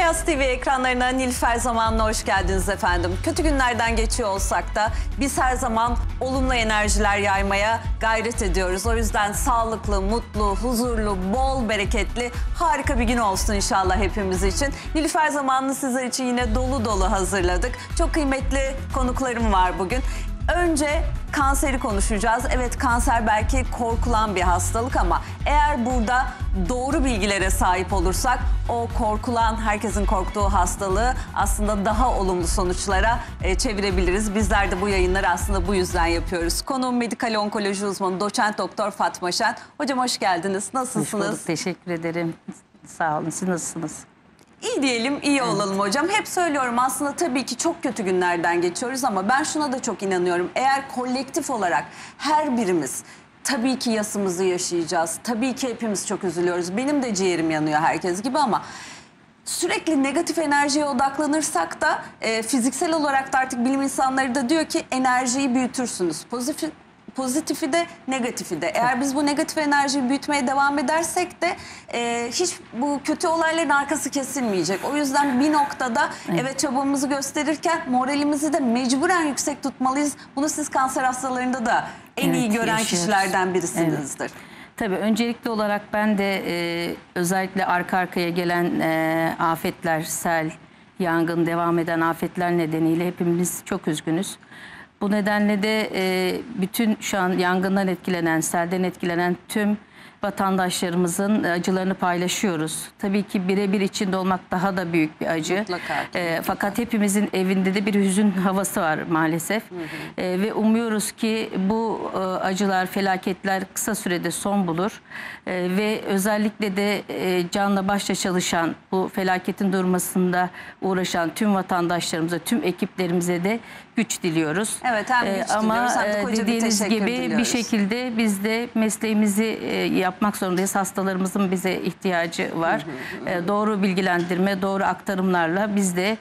Beyaz TV ekranlarına Nilüfer Zaman'la hoş geldiniz efendim. Kötü günlerden geçiyor olsak da biz her zaman olumlu enerjiler yaymaya gayret ediyoruz. O yüzden sağlıklı, mutlu, huzurlu, bol bereketli, harika bir gün olsun inşallah hepimiz için. Nilüfer Zaman'ı sizler için yine dolu dolu hazırladık. Çok kıymetli konuklarım var bugün. Önce kanseri konuşacağız. Evet, kanser belki korkulan bir hastalık ama eğer burada doğru bilgilere sahip olursak o korkulan, herkesin korktuğu hastalığı aslında daha olumlu sonuçlara çevirebiliriz. Bizler de bu yayınları aslında bu yüzden yapıyoruz. Konuğum medikal onkoloji uzmanı doçent doktor Fatma Şen. Hocam hoş geldiniz. Nasılsınız? Hoş bulduk, teşekkür ederim. Sağ olun. Siz nasılsınız? İyi diyelim, iyi olalım hocam. Hep söylüyorum aslında tabii ki çok kötü günlerden geçiyoruz ama ben şuna da çok inanıyorum. Eğer kolektif olarak her birimiz tabii ki yasımızı yaşayacağız. Tabii ki hepimiz çok üzülüyoruz. Benim de ciğerim yanıyor herkes gibi ama sürekli negatif enerjiye odaklanırsak da fiziksel olarak da artık bilim insanları da diyor ki enerjiyi büyütürsünüz. Pozitifi de negatifi de. Eğer biz bu negatif enerjiyi büyütmeye devam edersek de hiç bu kötü olayların arkası kesilmeyecek. O yüzden bir noktada evet çabamızı gösterirken moralimizi de mecburen yüksek tutmalıyız. Bunu siz kanser hastalarında da en iyi gören kişilerden birisinizdir. Evet. Tabii öncelikli olarak ben de özellikle arka arkaya gelen afetler, sel, yangın, devam eden afetler nedeniyle hepimiz çok üzgünüz. Bu nedenle de bütün şu an yangından etkilenen, selden etkilenen tüm vatandaşlarımızın acılarını paylaşıyoruz. Tabii ki birebir içinde olmak daha da büyük bir acı. Mutlaka. Fakat hepimizin evinde de bir hüzün havası var maalesef. Ve umuyoruz ki bu acılar, felaketler kısa sürede son bulur. Ve özellikle de canla başla çalışan, bu felaketin durmasında uğraşan tüm vatandaşlarımıza, tüm ekiplerimize de güç diliyoruz. Evet, hem güç ama diliyoruz hem de koca bir dediğiniz teşekkür gibi diliyoruz. bir şekilde biz de mesleğimizi yapmak zorundayız. Hastalarımızın bize ihtiyacı var. Doğru bilgilendirme, doğru aktarımlarla biz de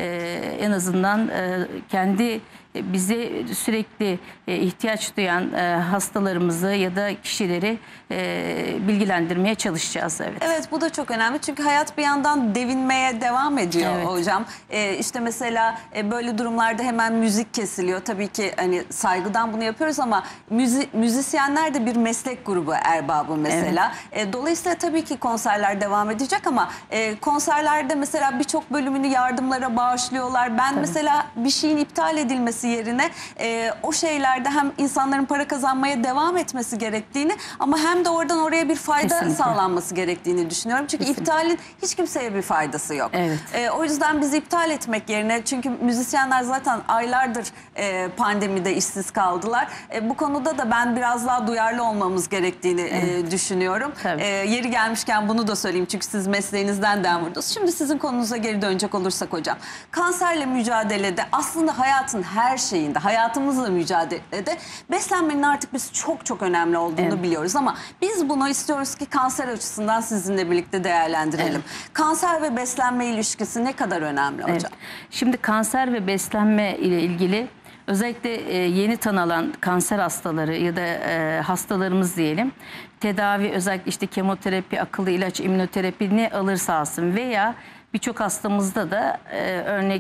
en azından kendi bize sürekli ihtiyaç duyan hastalarımızı ya da kişileri bilgilendirmeye çalışacağız. Evet. Evet, bu da çok önemli çünkü hayat bir yandan devinmeye devam ediyor hocam. İşte mesela böyle durumlarda hemen müzik kesiliyor. Tabii ki hani saygıdan bunu yapıyoruz ama müzisyenler de bir meslek grubu erbabı mesela. Evet. Dolayısıyla tabii ki konserler devam edecek ama konserlerde mesela birçok bölümünü yardımlara bağışlıyorlar. Ben mesela bir şeyin iptal edilmesi yerine o şeylerde hem insanların para kazanmaya devam etmesi gerektiğini ama hem de oradan oraya bir fayda sağlanması gerektiğini düşünüyorum. Çünkü iptalin hiç kimseye bir faydası yok. Evet. O yüzden biz iptal etmek yerine, çünkü müzisyenler zaten aylardır pandemide işsiz kaldılar. Bu konuda da ben biraz daha duyarlı olmamız gerektiğini düşünüyorum. Yeri gelmişken bunu da söyleyeyim çünkü siz mesleğinizden devam ediyorsunuz. Şimdi sizin konunuza geri dönecek olursak hocam. Kanserle mücadelede aslında hayatın her şeyinde, hayatımızla mücadelede beslenmenin artık biz çok önemli olduğunu biliyoruz ama biz bunu istiyoruz ki kanser açısından sizinle birlikte değerlendirelim. Kanser ve beslenme ilişkisi ne kadar önemli hocam? Şimdi kanser ve beslenme ile ilgili özellikle yeni tanılan kanser hastaları ya da hastalarımız diyelim, tedavi özellikle işte kemoterapi, akıllı ilaç, immünoterapi ne alırsa alsın veya birçok hastamızda da örnek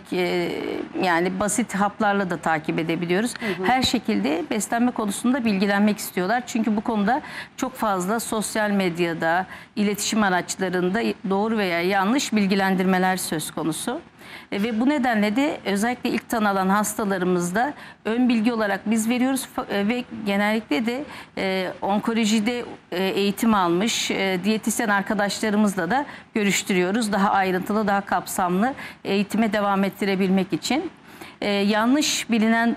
yani basit haplarla da takip edebiliyoruz. Her şekilde beslenme konusunda bilgilenmek istiyorlar. Çünkü bu konuda çok fazla sosyal medyada, iletişim araçlarında doğru veya yanlış bilgilendirmeler söz konusu. Ve bu nedenle de özellikle ilk tanı alan hastalarımızda ön bilgi olarak biz veriyoruz ve genellikle de onkolojide eğitim almış diyetisyen arkadaşlarımızla da görüştürüyoruz. Daha ayrıntılı, daha kapsamlı eğitime devam ettirebilmek için. Yanlış bilinen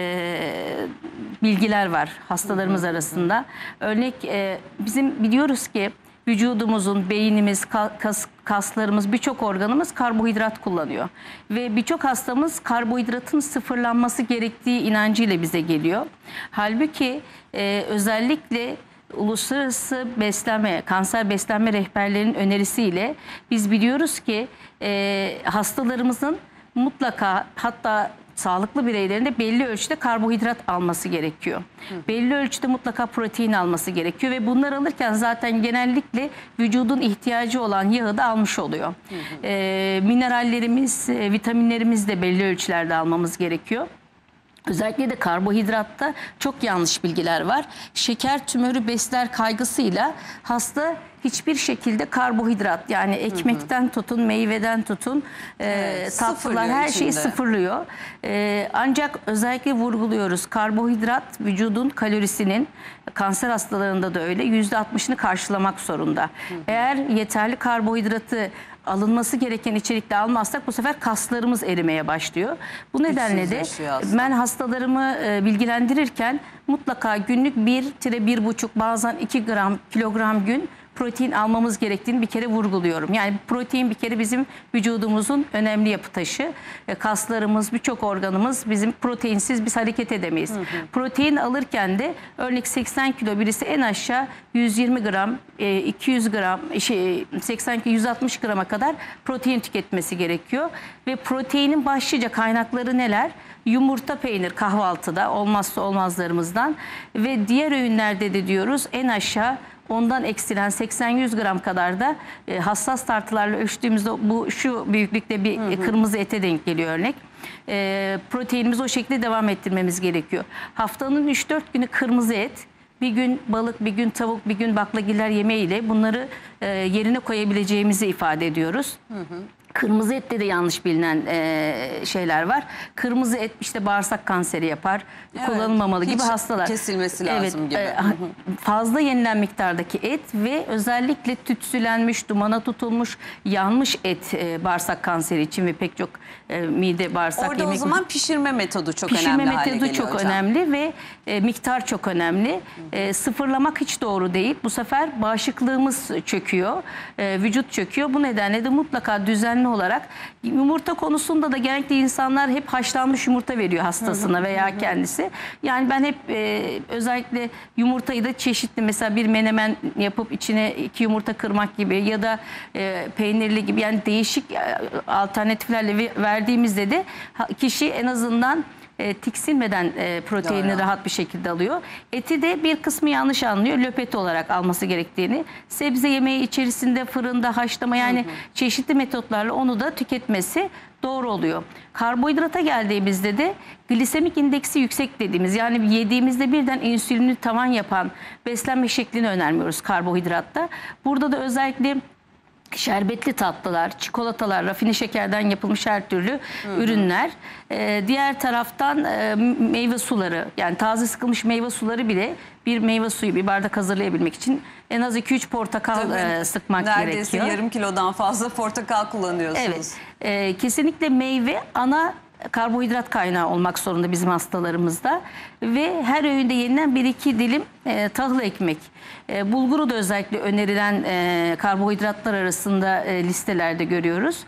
bilgiler var hastalarımız arasında. Örnek bizim biliyoruz ki vücudumuzun, beynimiz, kaslarımız, birçok organımız karbonhidrat kullanıyor. Ve birçok hastamız karbonhidratın sıfırlanması gerektiği inancıyla bize geliyor. Halbuki özellikle uluslararası beslenme, kanser beslenme rehberlerinin önerisiyle biz biliyoruz ki hastalarımızın mutlaka, hatta sağlıklı bireylerin de belli ölçüde karbonhidrat alması gerekiyor. Belli ölçüde mutlaka protein alması gerekiyor ve bunlar alırken zaten genellikle vücudun ihtiyacı olan yağı da almış oluyor. Minerallerimiz, vitaminlerimiz de belli ölçülerde almamız gerekiyor. Özellikle de karbohidratta çok yanlış bilgiler var. Şeker tümörü besler kaygısıyla hasta hiçbir şekilde karbohidrat, yani ekmekten tutun, meyveden tutun, tatlılar, her şeyi içinde. sıfırlıyor. Ancak özellikle vurguluyoruz, karbohidrat vücudun kalorisinin, kanser hastalarında da öyle, %60'ını karşılamak zorunda. Eğer yeterli karbonhidratı alınması gereken içerikte almazsak bu sefer kaslarımız erimeye başlıyor. Bu nedenle de ben hastalarımı bilgilendirirken mutlaka günlük 1-1,5 bazen 2 kilogram gün protein almamız gerektiğini bir kere vurguluyorum. Yani protein bir kere bizim vücudumuzun önemli yapı taşı. Kaslarımız, birçok organımız bizim proteinsiz biz hareket edemeyiz. Protein alırken de örnek 80 kilo birisi en aşağı 120 gram, 200 gram, 160 grama kadar protein tüketmesi gerekiyor. Ve proteinin başlıca kaynakları neler? Yumurta, peynir kahvaltıda olmazsa olmazlarımızdan ve diğer öğünlerde de diyoruz en aşağı ondan eksilen 80-100 gram kadar da hassas tartılarla ölçtüğümüzde bu şu büyüklükte bir kırmızı ete denk geliyor örnek. Proteinimizi o şekilde devam ettirmemiz gerekiyor. Haftanın 3-4 günü kırmızı et, bir gün balık, bir gün tavuk, bir gün baklagiller yemeğiyle bunları yerine koyabileceğimizi ifade ediyoruz. Kırmızı ette de yanlış bilinen şeyler var. Kırmızı et işte bağırsak kanseri yapar, kullanılmamalı gibi hastalar. Kesilmesi lazım gibi. Fazla yenilen miktardaki et ve özellikle tütsülenmiş, dumana tutulmuş, yanmış et bağırsak kanseri için ve pek çok mide bağırsak Orada yemek. o zaman pişirme metodu çok Pişirme önemli hale metodu geliyor çok hocam. önemli ve miktar çok önemli. Sıfırlamak hiç doğru değil. Bu sefer bağışıklığımız çöküyor, vücut çöküyor. Bu nedenle de mutlaka düzenli olarak yumurta konusunda da genellikle insanlar hep haşlanmış yumurta veriyor hastasına veya kendisi. Yani ben hep özellikle yumurtayı da çeşitli, mesela bir menemen yapıp içine 2 yumurta kırmak gibi ya da peynirli gibi, yani değişik alternatiflerle verdiğimizde de kişi en azından tiksinmeden proteinini rahat bir şekilde alıyor. Eti de bir kısmı yanlış anlıyor. Löpet olarak alması gerektiğini. Sebze yemeği içerisinde fırında haşlama, yani çeşitli metotlarla onu da tüketmesi doğru oluyor. Karbonhidrata geldiğimizde de glisemik indeksi yüksek dediğimiz, yani yediğimizde birden insülini tavan yapan beslenme şeklini önermiyoruz karbonhidratta. Burada da özellikle şerbetli tatlılar, çikolatalar, rafine şekerden yapılmış her türlü ürünler. Diğer taraftan meyve suları, yani taze sıkılmış meyve suları bile, bir meyve suyu bir bardak hazırlayabilmek için en az 2-3 portakal sıkmak gerekiyor. Neredeyse yarım kilodan fazla portakal kullanıyorsunuz. Evet. Kesinlikle meyve ana karbonhidrat kaynağı olmak zorunda bizim hastalarımızda ve her öğünde yenilen 1-2 dilim tahıl ekmek. Bulguru da özellikle önerilen karbonhidratlar arasında listelerde görüyoruz.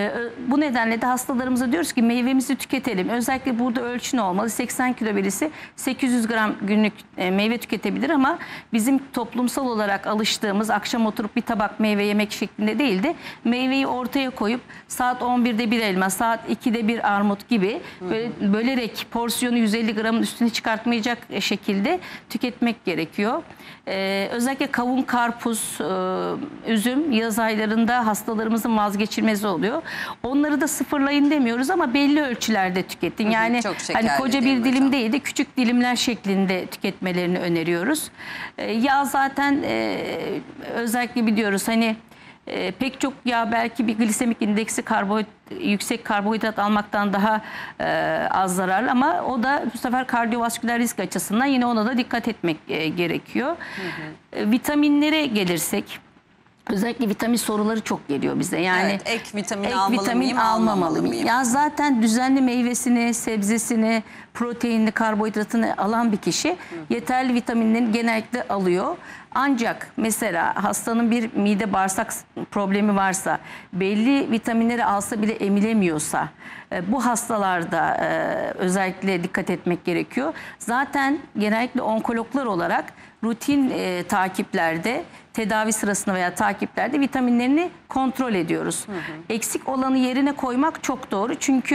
Bu nedenle de hastalarımıza diyoruz ki meyvemizi tüketelim. Özellikle burada ölçü ne olmalı? 80 kilo birisi 800 gram günlük meyve tüketebilir ama bizim toplumsal olarak alıştığımız akşam oturup bir tabak meyve yemek şeklinde değil de meyveyi ortaya koyup saat 11'de bir elma, saat 2'de bir armut gibi böyle bölerek porsiyonu 150 gramın üstüne çıkartmayacak şekilde tüketmek gerekiyor. Özellikle kavun, karpuz, üzüm yaz aylarında hastalarımızın vazgeçilmezi oluyor. Onları da sıfırlayın demiyoruz ama belli ölçülerde tüketin. Yani hani koca bir dilim değil de küçük dilimler şeklinde tüketmelerini öneriyoruz. Yağ zaten özellikle biliyoruz hani pek çok yağ belki bir glisemik indeksi yüksek karbonhidrat almaktan daha az zararlı ama o da bu sefer kardiyovasküler risk açısından yine ona da dikkat etmek gerekiyor. Vitaminlere gelirsek, özellikle vitamin soruları çok geliyor bize. Yani ek vitamin almamalı mıyım? Ya zaten düzenli meyvesini, sebzesini, proteinini, karbonhidratını alan bir kişi yeterli vitaminleri genellikle alıyor. Ancak mesela hastanın bir mide bağırsak problemi varsa, belli vitaminleri alsa bile emilemiyorsa bu hastalarda özellikle dikkat etmek gerekiyor. Zaten genellikle onkologlar olarak rutin takiplerde, tedavi sırasında veya takiplerde vitaminlerini kontrol ediyoruz. Eksik olanı yerine koymak çok doğru. Çünkü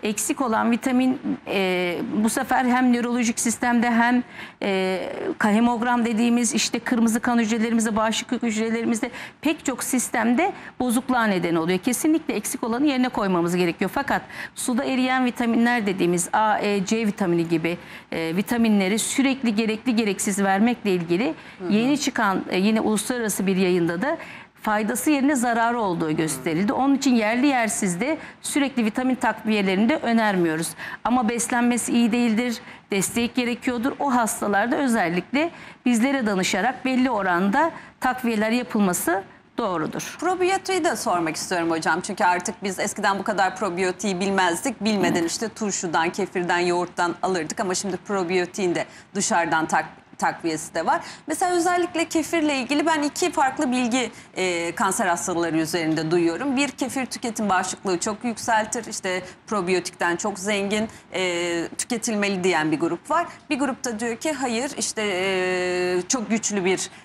eksik olan vitamin bu sefer hem nörolojik sistemde hem hemogram dediğimiz işte kırmızı kan hücrelerimizde, bağışıklık hücrelerimizde pek çok sistemde bozukluğa neden oluyor. Kesinlikle eksik olanı yerine koymamız gerekiyor. Fakat suda eriyen vitaminler dediğimiz A, E, C vitamini gibi vitaminleri sürekli gerekli gereksiz vermekle ilgili yeni çıkan yine uluslararası bir yayında da faydası yerine zararı olduğu gösterildi. Onun için yerli yersiz de sürekli vitamin takviyelerini de önermiyoruz. Ama beslenmesi iyi değildir, destek gerekiyordur. O hastalarda özellikle bizlere danışarak belli oranda takviyeler yapılması doğrudur. Probiyotiği de sormak istiyorum hocam. Çünkü artık biz eskiden bu kadar probiyotiği bilmezdik. Bilmeden işte turşudan, kefirden, yoğurttan alırdık. Ama şimdi probiyotiğin de dışarıdan takviyesi de var. Mesela özellikle kefirle ilgili ben iki farklı bilgi kanser hastaları üzerinde duyuyorum. Bir, kefir tüketim bağışıklığı çok yükseltir. İşte probiyotikten çok zengin, tüketilmeli diyen bir grup var. Bir grupta diyor ki hayır, işte çok güçlü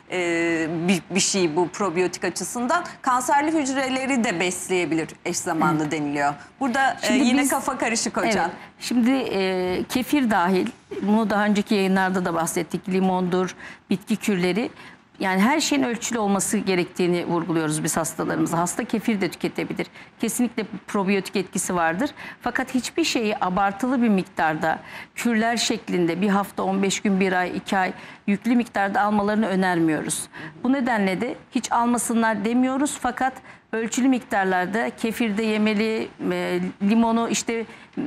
bir şey bu probiyotik açısından. Kanserli hücreleri de besleyebilir eş zamanlı deniliyor. Burada yine kafa karışık hocam. Evet, şimdi kefir dahil, bunu daha önceki yayınlarda da bahsettik. Limondur, bitki kürleri. Yani her şeyin ölçülü olması gerektiğini vurguluyoruz biz hastalarımıza. Hasta kefir de tüketebilir. Kesinlikle probiyotik etkisi vardır. Fakat hiçbir şeyi abartılı bir miktarda, kürler şeklinde bir hafta, 15 gün, 1 ay, 2 ay yüklü miktarda almalarını önermiyoruz. Bu nedenle de hiç almasınlar demiyoruz. Fakat ölçülü miktarlarda kefirde yemeli, limonu işte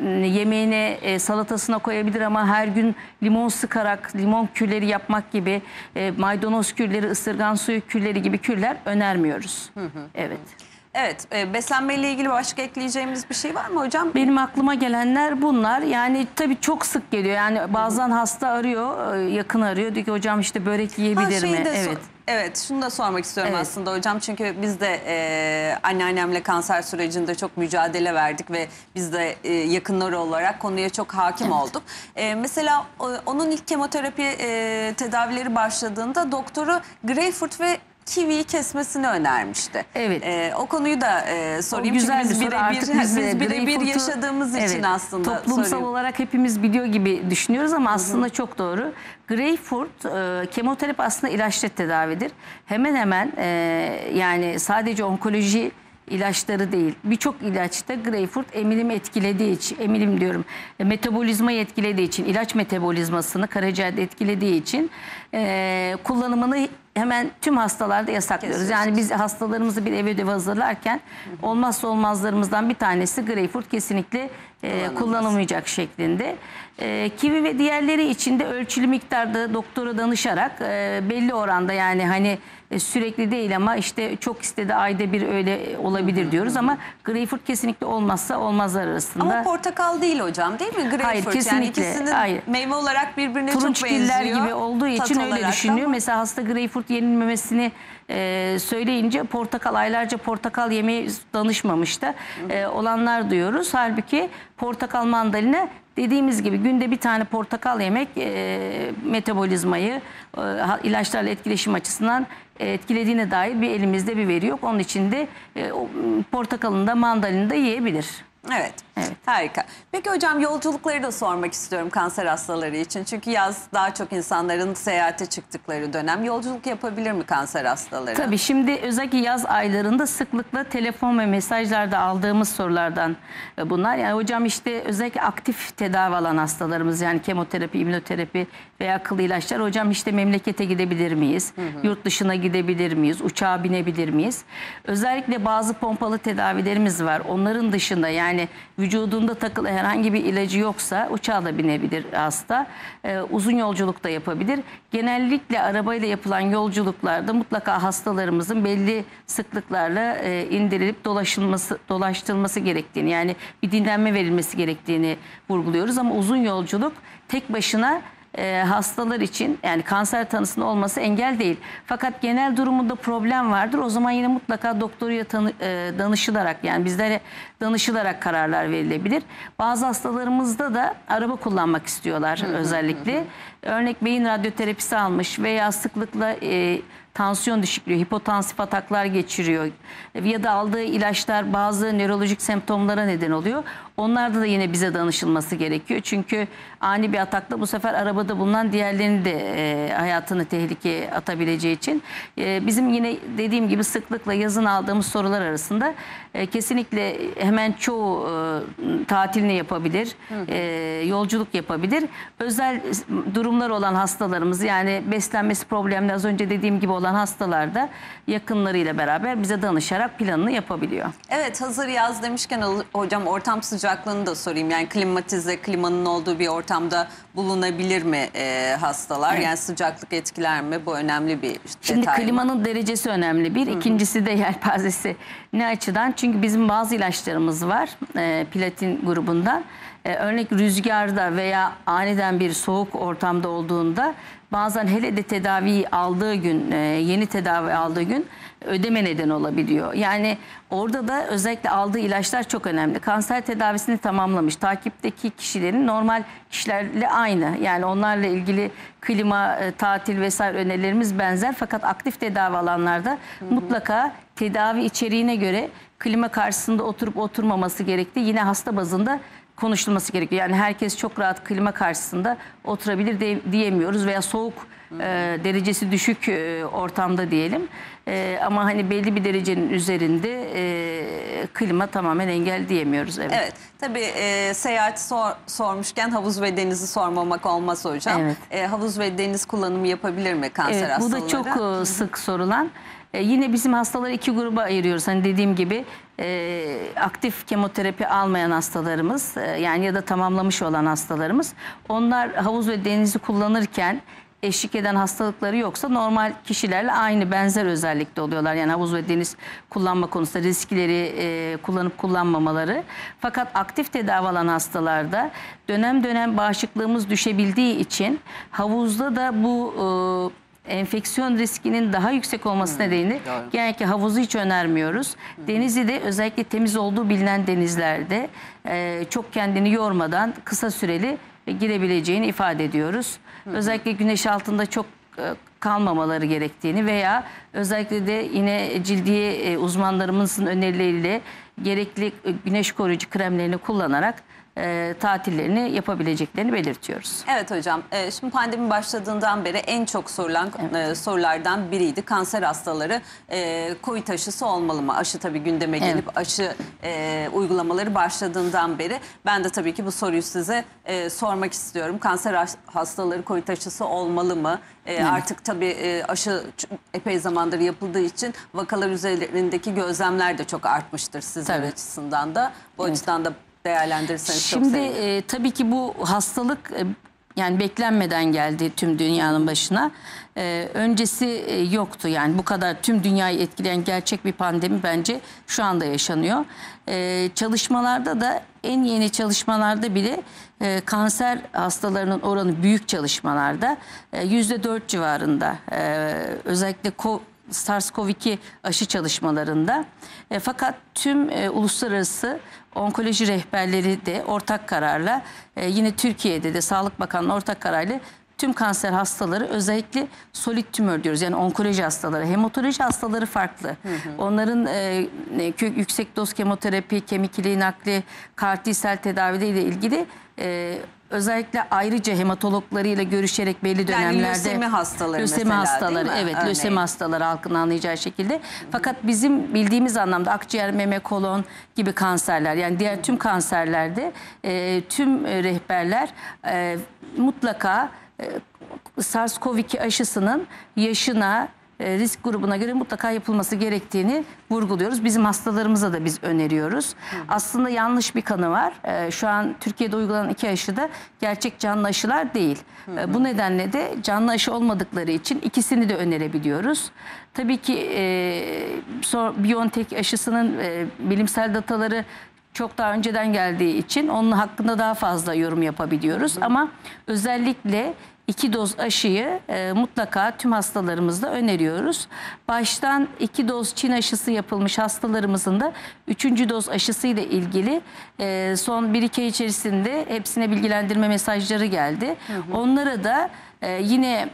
yemeğine, salatasına koyabilir ama her gün limon sıkarak, limon kürleri yapmak gibi, maydanoz kürleri, ısırgan suyu kürleri gibi kürler önermiyoruz. Evet. Evet, beslenmeyle ilgili başka ekleyeceğimiz bir şey var mı hocam? Benim aklıma gelenler bunlar. Yani tabii çok sık geliyor. Yani bazen hasta arıyor, yakın arıyor. Diyor ki hocam işte börek yiyebilir mi? Evet. Evet, şunu da sormak istiyorum Evet. aslında hocam. Çünkü biz de anneannemle kanser sürecinde çok mücadele verdik ve biz de yakınları olarak konuya çok hakim olduk. Mesela onun ilk kemoterapi tedavileri başladığında doktoru greyfurt ve kiviyi kesmesini önermişti. Evet. O konuyu da sorayım. Güzel çünkü biz birebir greyfurtu, yaşadığımız için aslında toplumsal sorayım. olarak hepimiz biliyor gibi düşünüyoruz ama aslında çok doğru. Greyfurt kemoterapi aslında ilaçla tedavidir. Hemen hemen yani sadece onkoloji ilaçları değil, birçok ilaçta greyfurt emilim etkilediği için, emilim diyorum, metabolizmayı etkilediği için, ilaç metabolizmasını karaciğerde etkilediği için kullanımını hemen tüm hastalarda yasaklıyoruz. Yani biz hastalarımızı bir ev ödevi hazırlarken olmazsa olmazlarımızdan bir tanesi greyfurt kesinlikle kullanılmayacak şeklinde. Kivi ve diğerleri için de ölçülü miktarda doktora danışarak belli oranda, yani hani sürekli değil ama işte çok istedi ayda bir öyle olabilir diyoruz ama greyfurt kesinlikle olmazsa olmazlar arasında. Ama portakal değil hocam, değil mi? Greyfurt. Hayır, kesinlikle. Yani ikisinin hayır. meyve olarak birbirine çok Turunçgiller benziyor. gibi olduğu için öyle düşünüyor. Mesela hasta greyfurt yenilmemesini söyleyince aylarca portakal yemeği danışmamış da olanlar duyuyoruz. Halbuki portakal, mandalina, dediğimiz gibi günde bir tane portakal yemek metabolizmayı ilaçlarla etkileşim açısından etkilediğine dair bir elimizde bir veri yok. Onun için de portakalını da mandalini de yiyebilir. Evet. Evet. Harika. Peki hocam, yolculukları da sormak istiyorum kanser hastaları için. Çünkü yaz daha çok insanların seyahate çıktıkları dönem. Yolculuk yapabilir mi kanser hastaları? Tabii, şimdi özellikle yaz aylarında sıklıkla telefon ve mesajlarda aldığımız sorulardan bunlar. Yani hocam işte özellikle aktif tedavi alan hastalarımız, yani kemoterapi, immünoterapi veya akıllı ilaçlar, hocam işte memlekete gidebilir miyiz? Yurt dışına gidebilir miyiz? Uçağa binebilir miyiz? Özellikle bazı pompalı tedavilerimiz var. Onların dışında, yani vücudunda takılı herhangi bir ilacı yoksa uçağa da binebilir hasta. Uzun yolculuk da yapabilir. Genellikle arabayla yapılan yolculuklarda mutlaka hastalarımızın belli sıklıklarla indirilip dolaştırılması gerektiğini, yani bir dinlenme verilmesi gerektiğini vurguluyoruz. Ama uzun yolculuk tek başına hastalar için, yani kanser tanısının olması engel değil. Fakat genel durumunda problem vardır. O zaman yine mutlaka doktoruyla danışılarak, yani bizlere danışılarak kararlar verilebilir. Bazı hastalarımızda da araba kullanmak istiyorlar özellikle. Örnek beyin radyoterapisi almış veya sıklıkla tansiyon düşüklüğü, hipotansif ataklar geçiriyor ya da aldığı ilaçlar bazı nörolojik semptomlara neden oluyor. Onlarda da yine bize danışılması gerekiyor. Çünkü ani bir atakla bu sefer arabada bulunan diğerlerini de hayatını tehlikeye atabileceği için bizim yine dediğim gibi sıklıkla yazın aldığımız sorular arasında kesinlikle hemen çoğu tatilini yapabilir, yolculuk yapabilir. Özel durumlar olan hastalarımız, yani beslenmesi problemli az önce dediğim gibi olan hastalarda yakınlarıyla beraber bize danışarak planını yapabiliyor. Evet, hazır yaz demişken hocam ortam sıcaklığını da sorayım. Yani klimatize, klimanın olduğu bir ortamda bulunabilir mi hastalar? Evet. Yani sıcaklık etkiler mi? Bu önemli bir Şimdi detay. klimanın derecesi önemli bir. İkincisi de yelpazesi. Ne açıdan? Çünkü bizim bazı ilaçlarımız var platin grubundan. Örnek rüzgarda veya aniden bir soğuk ortamda olduğunda bazen hele de tedavi aldığı gün, yeni tedavi aldığı gün ödeme neden olabiliyor. Yani orada da özellikle aldığı ilaçlar çok önemli. Kanser tedavisini tamamlamış. Takipteki kişilerin normal kişilerle aynı. Yani onlarla ilgili klima, tatil vesaire önerilerimiz benzer. Fakat aktif tedavi alanlarda mutlaka tedavi içeriğine göre klima karşısında oturup oturmaması gerektiği yine hasta bazında konuşulması gerekiyor. Yani herkes çok rahat klima karşısında oturabilir diyemiyoruz veya soğuk derecesi düşük ortamda diyelim. Ama hani belli bir derecenin üzerinde klima tamamen engel diyemiyoruz. Evet. Evet, tabii seyahati sormuşken havuz ve denizi sormamak olmaz hocam. Evet. Havuz ve deniz kullanımı yapabilir mi kanser hastaları? Bu da çok sık sorulan. Yine bizim hastaları iki gruba ayırıyoruz. Hani dediğim gibi aktif kemoterapi almayan hastalarımız yani ya da tamamlamış olan hastalarımız. Onlar havuz ve denizi kullanırken eşlik eden hastalıkları yoksa normal kişilerle aynı benzer özellikte oluyorlar. Yani havuz ve deniz kullanma konusunda riskleri kullanıp kullanmamaları. Fakat aktif tedavi alan hastalarda dönem dönem bağışıklığımız düşebildiği için havuzda da bu enfeksiyon riskinin daha yüksek olması nedeniyle genellikle havuzu hiç önermiyoruz. Denizi de özellikle temiz olduğu bilinen denizlerde çok kendini yormadan kısa süreli girebileceğini ifade ediyoruz. Özellikle güneş altında çok kalmamaları gerektiğini veya özellikle de yine cildiye uzmanlarımızın önerileriyle gerekli güneş koruyucu kremlerini kullanarak tatillerini yapabileceklerini belirtiyoruz. Evet hocam, şimdi pandemi başladığından beri en çok sorulan sorulardan biriydi. Kanser hastaları COVID aşısı olmalı mı? Aşı tabii gündeme gelip aşı uygulamaları başladığından beri ben de tabii ki bu soruyu size sormak istiyorum. Kanser hastaları COVID aşısı olmalı mı? Artık tabii aşı epey zamandır yapıldığı için vakalar üzerindeki gözlemler de çok artmıştır sizler açısından da. Bu açıdan da değerlendirirseniz çok sevinirim. Şimdi tabii ki bu hastalık yani beklenmeden geldi tüm dünyanın başına. Öncesi yoktu, yani bu kadar tüm dünyayı etkileyen gerçek bir pandemi bence şu anda yaşanıyor. Çalışmalarda da en yeni çalışmalarda bile kanser hastalarının oranı büyük çalışmalarda %4 civarında özellikle SARS-CoV-2 aşı çalışmalarında. Fakat tüm uluslararası onkoloji rehberleri de ortak kararla yine Türkiye'de de Sağlık Bakanlığı ortak kararıyla tüm kanser hastaları özellikle solid tümör diyoruz. Yani onkoloji hastaları, hematoloji hastaları farklı. Onların yüksek doz kemoterapi, kemik iliği nakli, CAR T-sel tedavileriyle ilgili özellikle ayrıca hematologlarıyla görüşerek belli dönemlerde yani lösemi hastaları lösemi mesela, hastaları, değil mi? evet, Örneğin. lösemi hastaları halkın anlayacağı şekilde. Fakat bizim bildiğimiz anlamda akciğer, meme, kolon gibi kanserler, yani diğer tüm kanserlerde tüm rehberler mutlaka SARS-CoV-2 aşısının yaşına, risk grubuna göre mutlaka yapılması gerektiğini vurguluyoruz. Bizim hastalarımıza da biz öneriyoruz. Aslında yanlış bir kanı var. Şu an Türkiye'de uygulanan 2 aşı da gerçek canlı aşılar değil. Bu nedenle de canlı aşı olmadıkları için ikisini de önerebiliyoruz. Tabii ki BioNTech aşısının bilimsel dataları çok daha önceden geldiği için onun hakkında daha fazla yorum yapabiliyoruz. Ama özellikle 2 doz aşıyı mutlaka tüm hastalarımızda öneriyoruz. Baştan 2 doz Çin aşısı yapılmış hastalarımızın da 3. doz aşısı ile ilgili son 1-2 ay içerisinde hepsine bilgilendirme mesajları geldi. Onlara da Yine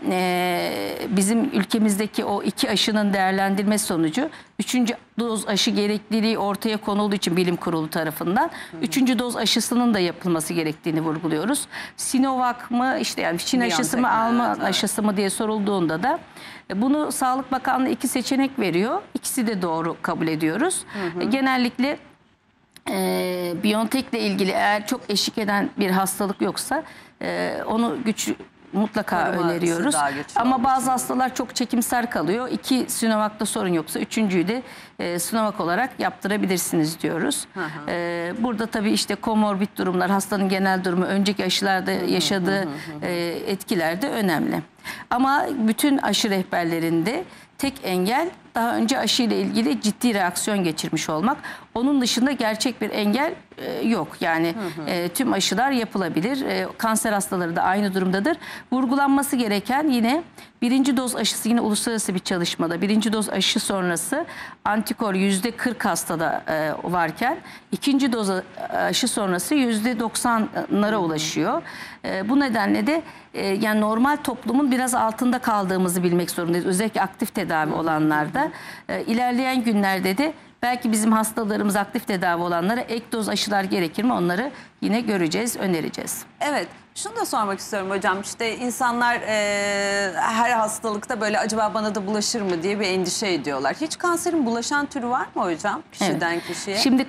bizim ülkemizdeki o 2 aşının değerlendirmesi sonucu 3. doz aşı gerekliliği ortaya konulduğu için bilim kurulu tarafından 3. doz aşısının da yapılması gerektiğini vurguluyoruz. Sinovac mı işte yani Çin aşısı mı Alman aşısı mı diye sorulduğunda da bunu Sağlık Bakanlığı 2 seçenek veriyor. İkisi de doğru kabul ediyoruz. Genellikle BioNTech ile ilgili eğer çok eşlik eden bir hastalık yoksa onu mutlaka öneriyoruz. Ama bazı hastalar çok çekimser kalıyor. 2 Sinovac'ta sorun yoksa 3.'yü de Sinovac olarak yaptırabilirsiniz diyoruz. Burada tabii işte komorbid durumlar, hastanın genel durumu, önceki aşılarda yaşadığı etkiler de önemli. Ama bütün aşı rehberlerinde tek engel daha önce aşı ile ilgili ciddi reaksiyon geçirmiş olmak. Onun dışında gerçek bir engel yok. Yani tüm aşılar yapılabilir. Kanser hastaları da aynı durumdadır. Vurgulanması gereken yine 1. doz aşısı yine uluslararası bir çalışmada 1. doz aşı sonrası antikor %40 hastada varken 2. doz aşı sonrası %90'lara ulaşıyor. Bu nedenle de yani normal toplumun biraz altında kaldığımızı bilmek zorundayız. Özellikle aktif tedavi olanlarda. İlerleyen günlerde de belki bizim hastalarımız aktif tedavi olanlara ek doz aşılar gerekir mi onları yine göreceğiz, önereceğiz. Evet. Şunu da sormak istiyorum hocam. İşte insanlar her hastalıkta böyle acaba bana da bulaşır mı diye bir endişe ediyorlar. Hiç kanserin bulaşan türü var mı hocam? Kişiden kişiye. Şimdi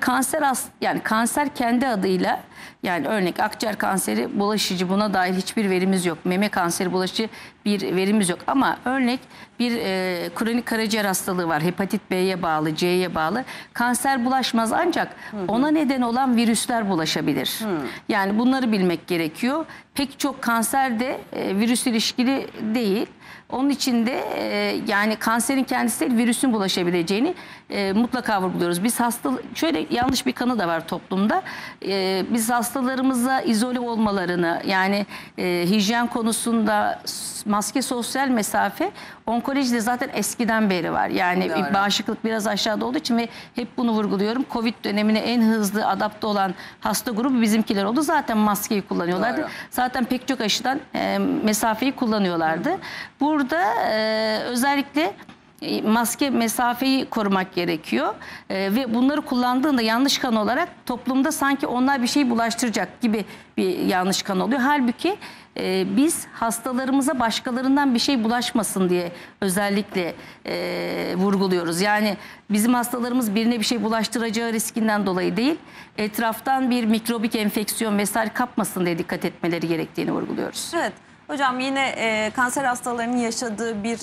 kanser kendi adıyla yani örnek akciğer kanseri bulaşıcı, buna dair hiçbir verimiz yok. Meme kanseri bulaşıcı bir verimiz yok. Ama örnek bir kronik karaciğer hastalığı var. Hepatit B'ye bağlı, C'ye bağlı. Kanser bulaşmaz ancak ona neden olan virüsler bulaşabilir. Yani bunları bilmek gerekiyor. Pek çok kanser de virüs ilişkili değil. Onun için de yani kanserin kendisi değil, virüsün bulaşabileceğini mutlaka vurguluyoruz. Biz şöyle yanlış bir kanı da var toplumda. Biz hastalarımıza izole olmalarını yani hijyen konusunda maske, sosyal mesafe onkolojide zaten eskiden beri var. Yani bağışıklık biraz aşağıda olduğu için ve hep bunu vurguluyorum. Covid dönemine en hızlı adapte olan hasta grubu bizimkiler oldu. Zaten maskeyi kullanıyorlardı. Doğru. Zaten pek çok aşıdan mesafeyi kullanıyorlardı. Burada özellikle maske, mesafeyi korumak gerekiyor ve bunları kullandığında yanlış kan olarak toplumda sanki onlar bir şey bulaştıracak gibi bir yanlış kan oluyor. Halbuki biz hastalarımıza başkalarından bir şey bulaşmasın diye özellikle vurguluyoruz. Yani bizim hastalarımız birine bir şey bulaştıracağı riskinden dolayı değil, etraftan bir mikrobik enfeksiyon vesaire kapmasın diye dikkat etmeleri gerektiğini vurguluyoruz. Evet. Hocam yine kanser hastalarının yaşadığı bir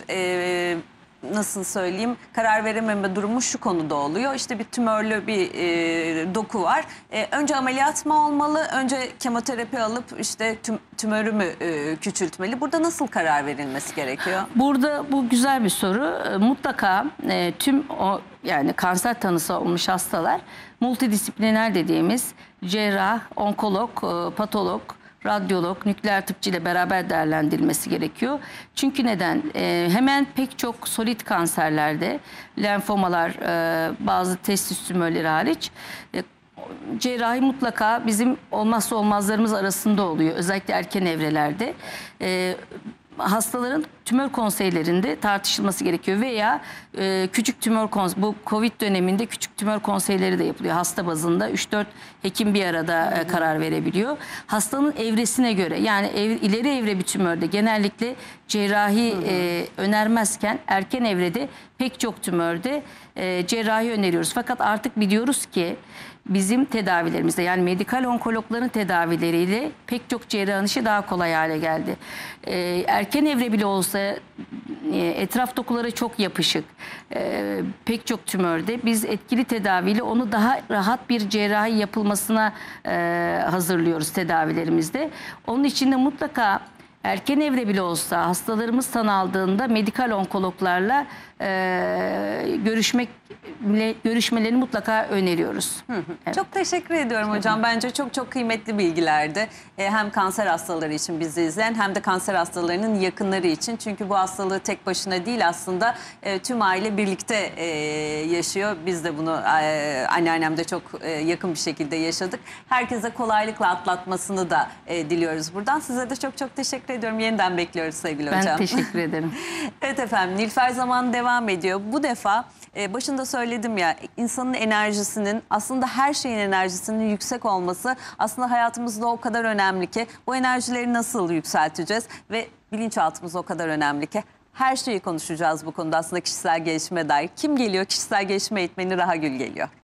nasıl söyleyeyim karar verememe durumu şu konuda oluyor. İşte bir tümörlü bir doku var. Önce ameliyat mı olmalı? Önce kemoterapi alıp işte tümörü mü küçültmeli? Burada nasıl karar verilmesi gerekiyor? Burada bu güzel bir soru. Mutlaka tüm yani kanser tanısı olmuş hastalar multidisipliner dediğimiz cerrah, onkolog, patolog, radyolog, nükleer tıpçı ile beraber değerlendirilmesi gerekiyor. Çünkü neden? Hemen pek çok solid kanserlerde, lenfomalar, bazı testis tümörleri hariç cerrahi mutlaka bizim olmazsa olmazlarımız arasında oluyor. Özellikle erken evrelerde. Hastaların tümör konseylerinde tartışılması gerekiyor veya küçük tümör bu Covid döneminde küçük tümör konseyleri de yapılıyor. Hasta bazında 3-4 hekim bir arada karar verebiliyor. Hastanın evresine göre yani ileri evre bir tümörde genellikle cerrahi önermezken erken evrede pek çok tümörde cerrahi öneriyoruz. Fakat artık biliyoruz ki bizim tedavilerimizde yani medikal onkologların tedavileriyle pek çok cerrahın işi daha kolay hale geldi. Erken evre bile olsa etraf dokuları çok yapışık. Pek çok tümörde biz etkili tedaviyle onu daha rahat bir cerrahi yapılmasına hazırlıyoruz tedavilerimizde. Onun için de mutlaka erken evre bile olsa hastalarımız tanı aldığında medikal onkologlarla görüşmelerini mutlaka öneriyoruz. Evet. Çok teşekkür ediyorum hocam. Bence çok çok kıymetli bilgilerdi. Hem kanser hastaları için bizi izleyen hem de kanser hastalarının yakınları için. Çünkü bu hastalığı tek başına değil aslında tüm aile birlikte yaşıyor. Biz de bunu anneannemde çok yakın bir şekilde yaşadık. Herkese kolaylıkla atlatmasını da diliyoruz buradan. Size de çok çok teşekkür ederim. teşekkür ediyorum. Yeniden bekliyoruz sevgili Ben hocam. teşekkür ederim. Evet efendim, Nilüfer Zaman devam ediyor. Bu defa başında söyledim ya, insanın enerjisinin, aslında her şeyin enerjisinin yüksek olması aslında hayatımızda o kadar önemli ki bu enerjileri nasıl yükselteceğiz ve bilinçaltımız o kadar önemli ki her şeyi konuşacağız bu konuda aslında kişisel gelişime dair. Kim geliyor? Kişisel gelişim eğitmeni Rahagül geliyor.